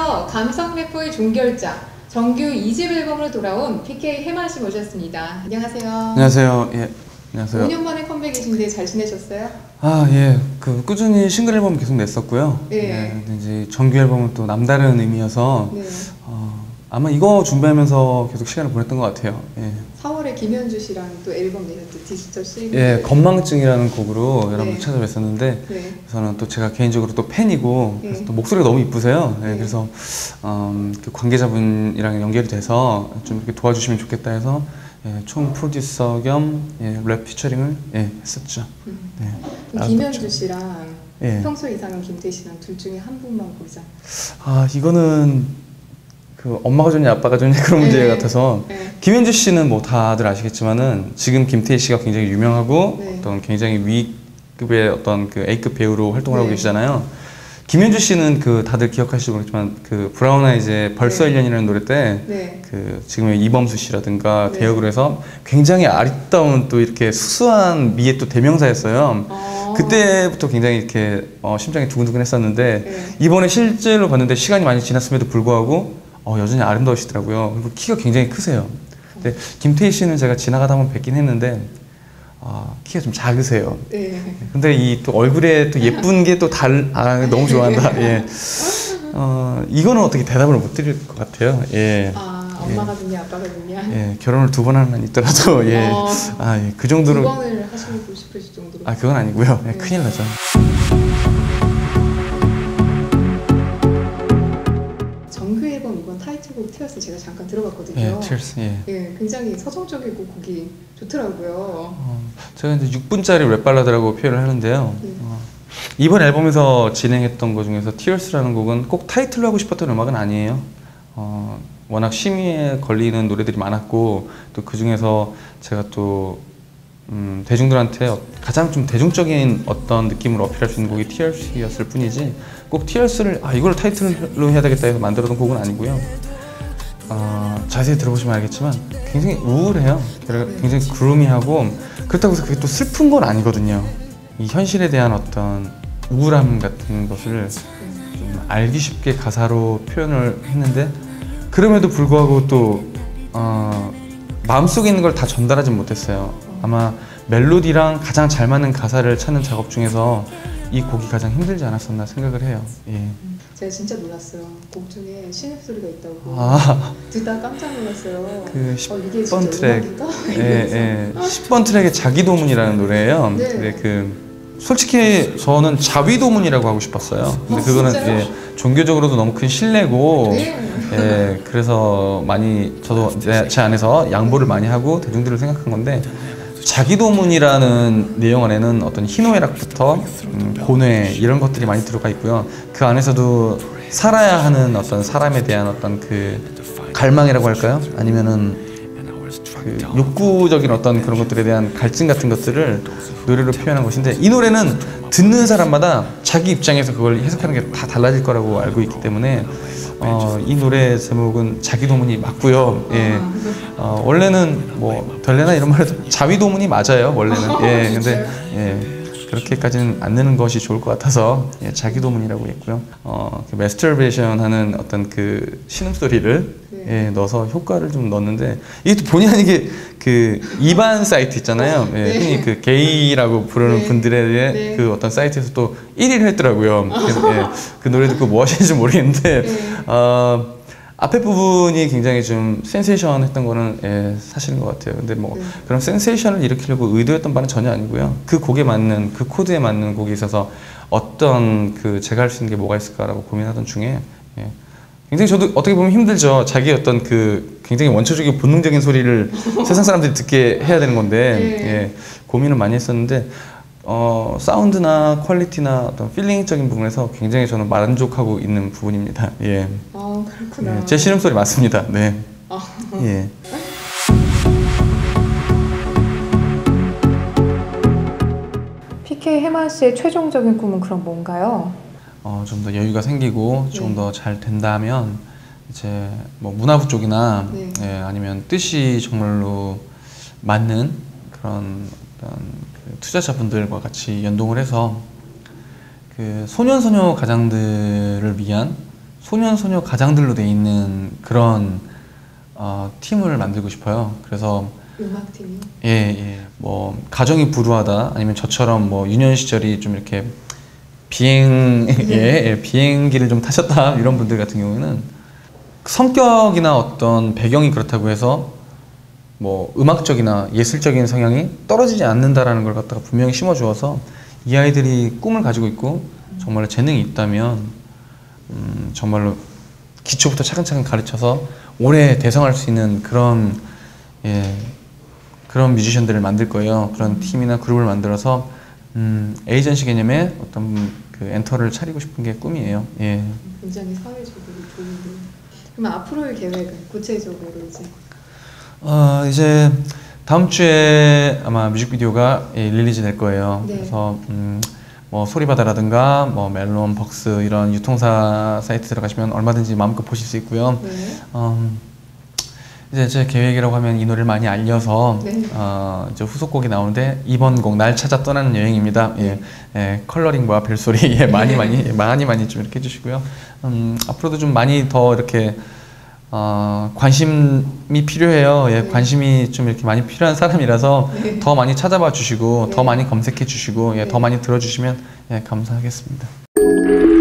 안녕하세요. 감성 래퍼의 종결자 정규 2집 앨범으로 돌아온 PK 해만 씨 모셨습니다. 안녕하세요. 안녕하세요. 예, 안녕하세요. 5년 만에 컴백이신데 잘 지내셨어요? 아, 예. 꾸준히 싱글 앨범 계속 냈었고요. 네. 예, 근데 이제 정규 앨범은 또 남다른 의미여서 네. 아마 이거 준비하면서 계속 시간을 보냈던 것 같아요. 예. 4월에 김현주 씨랑 또 앨범 내셨죠. 디지털 싱글. 예, 건망증이라는 곡으로 여러분 네. 찾아뵀었는데 네. 저는 또 제가 개인적으로 또 팬이고 네. 그래서 또 목소리가 너무 이쁘세요. 예, 네. 그래서 그 관계자분이랑 연결이 돼서 좀 이렇게 도와주시면 좋겠다 해서 예, 총 프로듀서 겸 랩 피처링을 했었죠. 네. 그럼 김현주 씨랑 예. 평소 이상은 김태희 씨랑 둘 중에 한 분만 고르자. 아, 이거는 그 엄마가 좋냐 아빠가 좋냐 그런 문제 네. 같아서 네. 김현주 씨는 뭐 다들 아시겠지만은 지금 김태희 씨가 굉장히 유명하고 네. 어떤 굉장히 위급의 어떤 그 A급 배우로 활동을 하고 네. 계시잖아요. 김현주 씨는 그 다들 기억하실지 모르겠지만 그 브라운 아이즈의 벌써 네. 1년이라는 노래 때 네. 그 지금의 이범수 씨라든가 네. 대역으로 해서 굉장히 아리따운 또 이렇게 수수한 미의 또 대명사였어요. 그때부터 굉장히 이렇게 심장이 두근두근 했었는데 네. 이번에 실제로 봤는데 시간이 많이 지났음에도 불구하고 여전히 아름다우시더라고요. 그리고 키가 굉장히 크세요. 근데 김태희 씨는 제가 지나가다 한번 뵙긴 했는데 키가 좀 작으세요. 네. 근데 이 또 얼굴에 또 예쁜 게 또 너무 좋아한다. 예. 이거는 어떻게 대답을 못 드릴 것 같아요. 예. 엄마가 좋냐 아빠가 좋냐. 예, 결혼을 2번 하는 있더라도 예. 예, 그 정도로 2번을 하시고 싶으실 정도로. 그건 아니고요. 예, 네. 큰일 나죠. 정규 앨범 이번 타이틀곡 티어스 제가 잠깐 들어봤거든요. 예, Tears. 예. 예, 굉장히 서정적이고 곡이 좋더라고요. 제가 이제 6분짜리 랩 발라드라고 표현을 하는데요. 네. 이번 앨범에서 진행했던 것 중에서 Tears라는 곡은 꼭 타이틀로 하고 싶었던 음악은 아니에요. 워낙 심의에 걸리는 노래들이 많았고 또 그 중에서 제가 또 대중들한테 가장 좀 대중적인 어떤 느낌으로 어필할 수 있는 곡이 Tears였을 뿐이지 꼭 Tears를 이걸 타이틀로 해야 되겠다 해서 만들어둔 곡은 아니고요. 자세히 들어보시면 알겠지만 굉장히 우울해요. 굉장히 그루미하고 그렇다고 해서 그게 또 슬픈 건 아니거든요. 이 현실에 대한 어떤 우울함 같은 것을 좀 알기 쉽게 가사로 표현을 했는데 그럼에도 불구하고 또 마음속에 있는 걸 다 전달하지 못했어요. 아마 멜로디랑 가장 잘 맞는 가사를 찾는 작업 중에서 이 곡이 가장 힘들지 않았었나 생각을 해요. 예. 제가 진짜 놀랐어요. 곡 중에 신음소리가 있다고. 듣다 깜짝 놀랐어요. 그 이게 10번 진짜 트랙, 음악인가? 10번 트랙의 자기도문이라는 노래예요. 네. 근데 솔직히 저는 자위도문이라고 하고 싶었어요. 근데 그거는 종교적으로도 너무 큰 신뢰고, 네. 그래서 저도 제 안에서 양보를 많이 하고 대중들을 생각한 건데 자기도문이라는 내용 안에는 어떤 희노애락부터 고뇌 이런 것들이 많이 들어가 있고요. 그 안에서도 살아야 하는 어떤 사람에 대한 어떤 그 갈망이라고 할까요? 아니면은 그 욕구적인 어떤 그런 것들에 대한 갈증 같은 것들을 노래로 표현한 것인데 이 노래는 듣는 사람마다 자기 입장에서 그걸 해석하는 게 다 달라질 거라고 알고 있기 때문에 이 노래 제목은 자기도문이 맞고요. 예. 원래는 뭐 될래나 이런 말해도 자위도문이 맞아요. 원래는. 예. 근데 그렇게까지는 안 내는 것이 좋을 것 같아서 자기도문이라고 했고요. 그 매스터베이션 하는 어떤 그 신음소리를 넣어서 효과를 좀 넣었는데 이게 또 본의 아니게 그 이반 사이트 있잖아요. 흔히 그 게이라고 부르는 분들의 그 어떤 사이트에서 또 1위를 했더라고요. 그래서 그 노래 듣고 뭐 하시는지 모르겠는데 앞에 부분이 굉장히 좀 센세이션 했던 거는 사실인 것 같아요. 근데 뭐 그런 센세이션을 일으키려고 의도했던 바는 전혀 아니고요. 그 곡에 맞는 그 코드에 맞는 곡이 있어서 어떤 제가 할 수 있는 게 뭐가 있을까라고 고민하던 중에 굉장히 저도 어떻게 보면 힘들죠. 자기 어떤 그 굉장히 원초적이고 본능적인 소리를 세상 사람들이 듣게 해야 되는 건데 고민을 많이 했었는데 사운드나 퀄리티나 어떤 필링적인 부분에서 굉장히 저는 만족하고 있는 부분입니다. 그렇구나. 제 신음소리 맞습니다. 네. 예. PK 해만 씨의 최종적인 꿈은 그럼 뭔가요? 좀 더 여유가 생기고 좀 더 잘 된다면 이제 뭐 문화부 쪽이나 아니면 뜻이 정말로 맞는 그런 어떤 그 투자자분들과 같이 연동을 해서 그 소년소녀 가장들을 위한 소년소녀 가장들로 돼 있는 그런 팀을 만들고 싶어요. 그래서 음악팀이요? 예. 뭐 가정이 불우하다 아니면 저처럼 뭐 유년 시절이 좀 이렇게 비행기를 좀 타셨다 이런 분들 같은 경우에는 성격이나 어떤 배경이 그렇다고 해서 뭐 음악적이나 예술적인 성향이 떨어지지 않는다라는 걸 갖다가 분명히 심어주어서 이 아이들이 꿈을 가지고 있고 정말로 재능이 있다면 정말로 기초부터 차근차근 가르쳐서 오래 대성할 수 있는 그런 그런 뮤지션들을 만들 거예요. 그런 팀이나 그룹을 만들어서 에이전시 개념의 어떤 그 엔터를 차리고 싶은 게 꿈이에요. 예. 굉장히 사회적으로 좋은데. 그럼 앞으로의 계획은 구체적으로 이제 다음 주에 아마 뮤직비디오가 릴리즈 될 거예요. 네. 그래서 뭐 소리바다라든가 뭐 멜론, 벅스 이런 유통사 사이트 들어가시면 얼마든지 마음껏 보실 수 있고요. 네. 이제 제 계획이라고 하면 이 노래를 많이 알려서 네. 이제 후속곡이 나오는데 이번 곡 날 찾아 떠나는 여행입니다. 컬러링과 벨소리 많이 좀 이렇게 해주시고요. 앞으로도 좀 많이 더 이렇게 관심이 필요해요. 네. 관심이 좀 이렇게 많이 필요한 사람이라서 네. 더 많이 찾아봐 주시고 네. 더 많이 검색해 주시고 네. 더 많이 들어주시면 감사하겠습니다.